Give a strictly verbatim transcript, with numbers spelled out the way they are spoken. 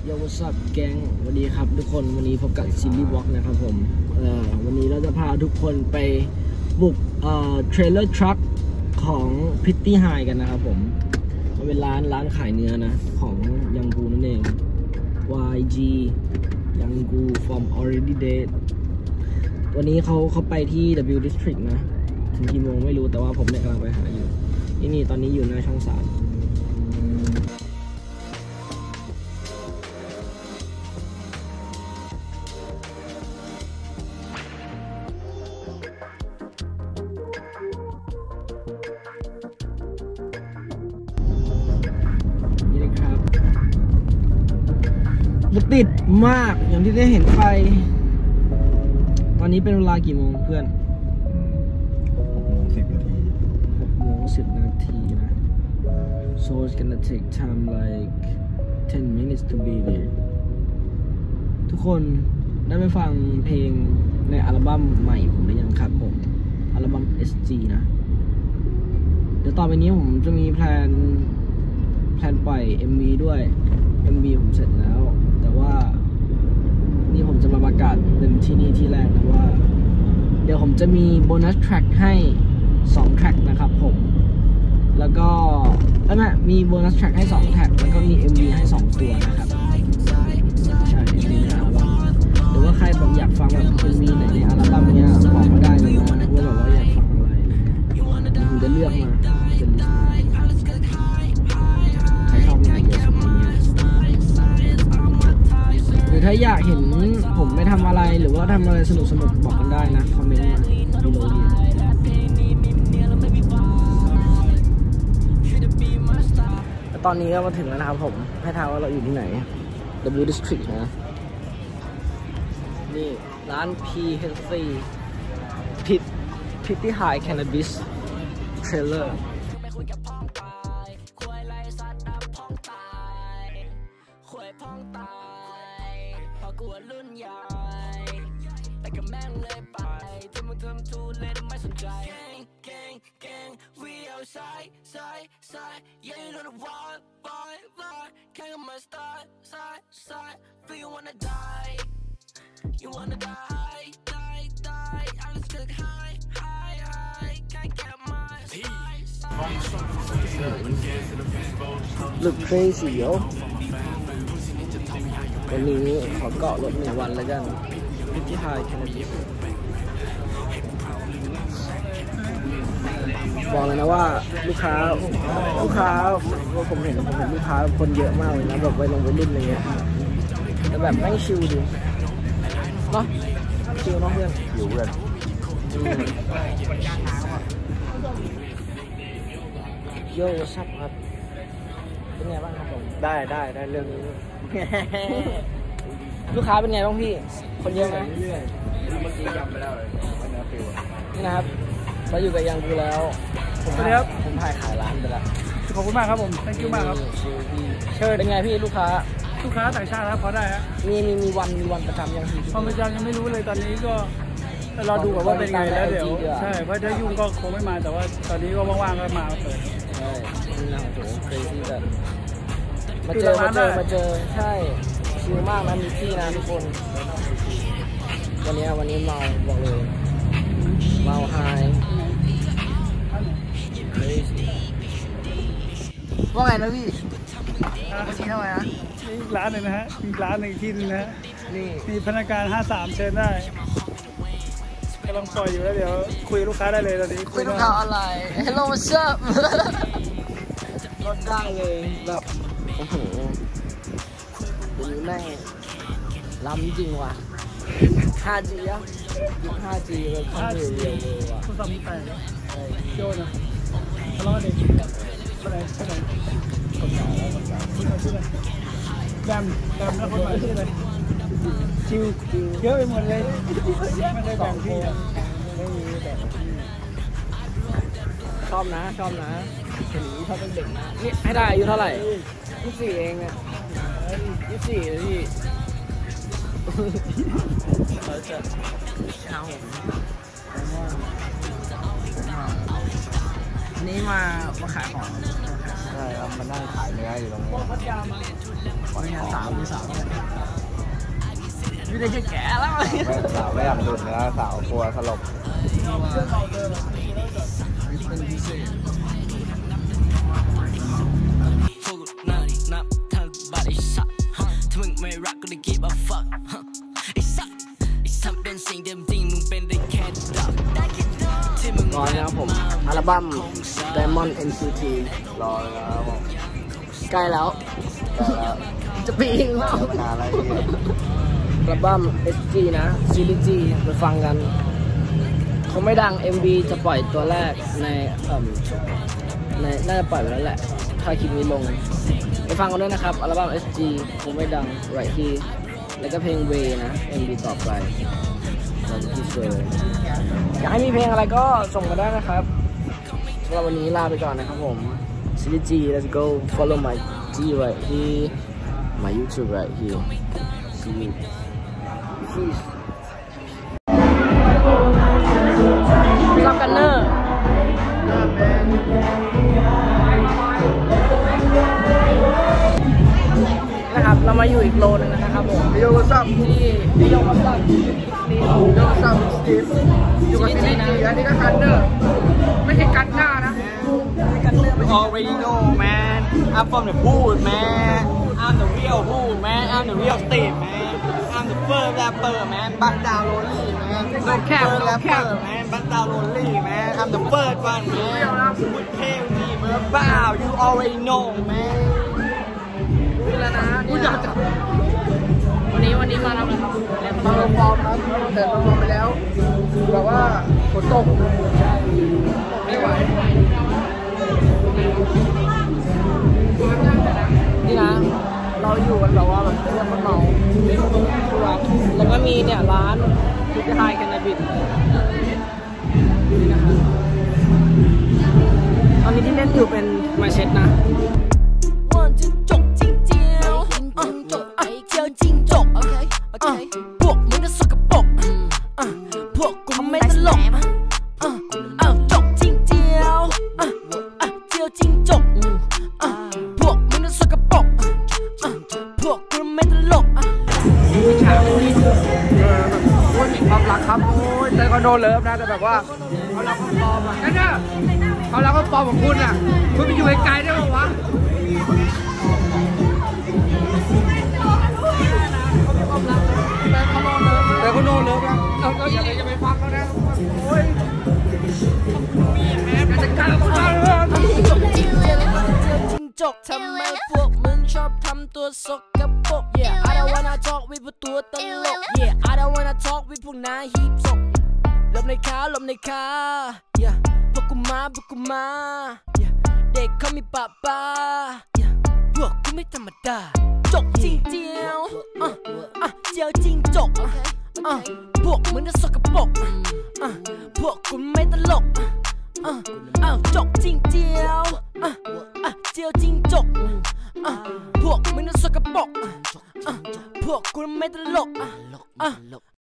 โยวัสดุแก๊งวันนี้ครับทุกคนวันนี้พบกับซิลลี่วอล์กนะครับผมเอ่อวันนี้เราจะพาทุกคนไปบุกเอ่อเทรลเลอร์ทรัคของพิตตี้ไฮกันนะครับผมมันเป็นร้านร้านขายเนื้อนะของยังกูนั่นเอง วาย จี ยังกู from already dead วันนี้เขาเขาไปที่ ดับเบิลยู District นะถึงกี่โมงไม่รู้แต่ว่าผมเนี่ยกำลังไปหาอยู่นี่นี่ตอนนี้อยู่หน้าช่องสามติดมากอย่างที่ได้เห็นไปตอนนี้เป็นเวลากี่โมงเพื่อนหกโมงสิบนาทีหกโมงสิบนาทีนะ so it's gonna take time like ten minutes to be there ทุกคนได้ไปฟังเพลงในอัลบั้มใหม่ผมหรือยังครับผมอัลบั้ม เอส จี นะเดี๋ยวต่อไปนี้ผมจะมีแพลนแพลนปล่อย เอ็ม วี ด้วย เอ็ม วี ผมเสร็จแล้วแต่ว่านี่ผมจะมาประกาศเป็นที่นี่ที่แรกนะว่าเดี๋ยวผมจะมีโบนัสแทร็กให้สองแทร็กนะครับผมแล้วก็ไม่ไม่มีโบนัสแทร็กให้สองแทร็กแล้วก็มี เอ็ม วี ให้สองตัวนะครับใช่ในอัลบั้มหรือว่าใครแบบอยากฟังแบบ เอ็ม วี ไหนในอัลบั้มเนี้ยบอกมาได้เลยนะว่าแบบว่าอยากฟังอะไรผมจะเลือกมาเป็นใครชอบงานเยอะสุดนี้หรือถ้าอยากเห็นผมไม่ทำอะไรหรือว่าทำอะไรสนุกสนุกบอกกันได้นะคอมเมนต์มาดูโลดีแล้วตอนนี้ก็มาถึงแล้วนะครับผมให้ทายว่าเราอยู่ที่ไหน ดับเบิลยู District นะนี่ร้าน P Healthy Pit Pitty High Cannabis Trailerกูรุ่นใหญ่แต่ก็แม่งเลยไปที่มึงทำทูเล่นไม่สนใจแกงแกงแกง we outside side side yeah you know the vibe vibe vibe can't get my style side side feel you wanna die you wanna die die die I was good high high high can't get my look crazy yoวันนี้ขอเกาะรถหนึ่งวันแล้วกันพิธีไฮแคนาบิสบอกเลยนะว่าลูกค้าลูกค้าว่าผมเห็นผมเห็นลูกค้าคนเยอะมากเลยนะแบบไปลงไปรุ่นอะไรเงี้ยแต่แบบไม่ชิลดิเนาะชิลเนาะเพื่อนชิลเพื่อนโย่ชับครับเป็นไงบ้างครับผมได้ได้ได้เรื่องนี้ลูกค้าเป็นไงบ้างพี่คนเยอะไหมเมื่อกี้ยำไปแล้วเลยนี่นะครับเราอยู่กับยังกูแล้วผมครับผมถ่ายขายร้านไปแล้วขอบคุณมากครับผม thank you มากครับเชิญเป็นไงพี่ลูกค้าลูกค้าต่างชาติครับพอได้ฮะมีมีมีวันมีวันประจำยังพี่วันประจำยังไม่รู้เลยตอนนี้ก็เราดูว่าเป็นไงแล้วเดี๋ยวใช่เพราะถ้ายุ่งก็คงไม่มาแต่ว่าตอนนี้ก็ว่างๆก็มาเปิดใช่นี่นะโอ้โหเคยที่แบบมาเจอมาเจอมาเจอใช่ชิลมากนะมีที่นะทุกคนวันนี้วันนี้เมาบอกเลยเมาไฮว่าไงนะพี่เมื่อกี้ทำไมนะนี่ร้านหนึ่งนะฮะอีกร้านหนึ่งที่นึงนะฮะนี่มีพนักงานห้าสามเชิญได้กำลังปล่อยอยู่แล้วเดี๋ยวคุยลูกค้าได้เลยตอนนี้คุยลูกค้าอะไร Hello what's up รถได้เลยแบบโอ้โหเดี๋ยวนี้แม่งล้ำจริงว่ะ ห้าจี อ่ะยุค ห้าจี เลยข้อมือเรียวเลยว่ะโทรศัพท์มีแปดโยนนะทะเลาะเด็กไปไหนไปไหนคนสาวแล้วคนสาวชื่ออะไรชื่ออะไรแบมแบมแล้วคนใหม่ชื่ออะไรชิวเยอะไปหมดเลยไม่ได้แบ่งที่ไม่มีแบบชอบนะชอบนะเห็นชอบเป็นเด็กนะนี่ให้ได้อายุเท่าไหร่ยี่สิบสี่เองอ่ะยี่สิบสี่เลยพี่เราจะเอานี่มามาขายของใช่ครับมันนั่งขายเนื้ออยู่ตรงนี้พัทยามาไม่งานสาวมีสาวอะไรไม่ได้แค่แก่แล้วไม่สาวไม่อยากดูดเนื้อสาวกลัวสลบเชื่อเขาเดินเป็นพิเศษพวกกูน่าดีนับทั้งบัตรไอ้สัตว์ถ้ามึงไม่รักก็ได้ give a fuck ไอ้สัตว์ไอ้สัตว์เป็นสิ่งเดิมจริงมึงเป็นได้แค่ดอกที่มึงก่อนนะครับผมอัลบั้ม Diamond เอ็น ซี ทีรอเลยนะครับผมใกล้แล้วได้แล้วจะปีเองแล้วนานแล้วที่อัลบั้ม เอส จี นะ ซีรีส์ G ไปฟังกันเขาไม่ดัง เอ็ม วี จะปล่อยตัวแรกในเอ่อในน่าจะปล่อยไปแล้วแหละถ้าคลิปนี้ลงไปฟังกันด้วยนะครับอัลบั้ม เอส จี คงไม่ดัง Right Here แล้วก็เพลง Way นะ เอ็ม วี ต่อไปเราจะที่เซอร์อยากให้มีเพลงอะไรก็ส่งมาได้นะครับสำหรับวันนี้ลาไปก่อนนะครับผมซีรีส์ G let's go follow my G right here my YouTube right here see you peace ซับกันเนอร์นะครับเรามาอยู่อีกโลนึงนะครับผมโยซับที่โยซับนี่โยซับสตีฟอยู่กับซีรีส์จีอันนี้ก็กันเนอร์ไม่ใช่กันหน้านะไม่กันเนอร์ already know man I'm from the hood man I'm the real hood man I'm the real state man I'm the first rapper man back down lonely man No cap, first no rapper cap. man back down lonely man I'm the first one man with pay me เมื่อบ้า you already know man นี่แล้วนะนี่นะวันนี้วันนี้มาทำอะไรครับมาลงฟอร์มครับแต่ลงฟอร์มไปแล้วแบบว่าฝนตกไม่ไหวนี่นะเราอยู่กันแบบว่าแบบเรื่องคนเมาชัวร์แล้วก็มีเนี่ยร้านพิซซ่าแคนนาบิสนี่นะครับตอนนี้ที่เล่นอยู่เป็นมาเช็ดนะวันจะจบจริงเจียวเจียวจริงจบโอเคโอเคพวกมึงจะสกปรกพวกกูไม่ตลกอ้าวจบจริงเจียวเจียวจริงจบพวกมึงจะสกปรกพวกกูไม่ตลกฉากนี้โอ้ยความรักครับโอ้ยแต่ก็โดนเลิฟนะแต่แบบว่าเขารักเขาปลอมอ่ะนั่นน่ะเขารักเขาปลอมของคุณอ่ะคุณไปอยู่ไกลๆได้ป่าววะแต่เขาโดนเลิฟนะเราก็อย่าไปอย่าไปฟังเขานะโอ้ยการจัดการเขาเลยจบจริงเจียวจริงจบทำไมพวกมึงชอบทำตัวสกปรก Yeah I don't wanna talk with พวกตัวตลก Yeah I don't wanna talk with พวกนายฮีบศพหลบในขาหลบในขา Yeah พวกกูมาพวกกูมา Yeah เด็กเขามีป้าป้า Yeah พวกกูไม่ธรรมดาจบจริงเจียวอ่ะอ่ะเจียวจริงจบอ่ะพวกมึงน่ะสกปรกอ่ะพวกกูไม่ตลกอ่ะอ้าวจบจริงเจียวอ่ะอ่ะเจียวจริงจบอ่ะพวกมึงน่ะสกปรกอ่ะพวกกูไม่ตลกอ่ะ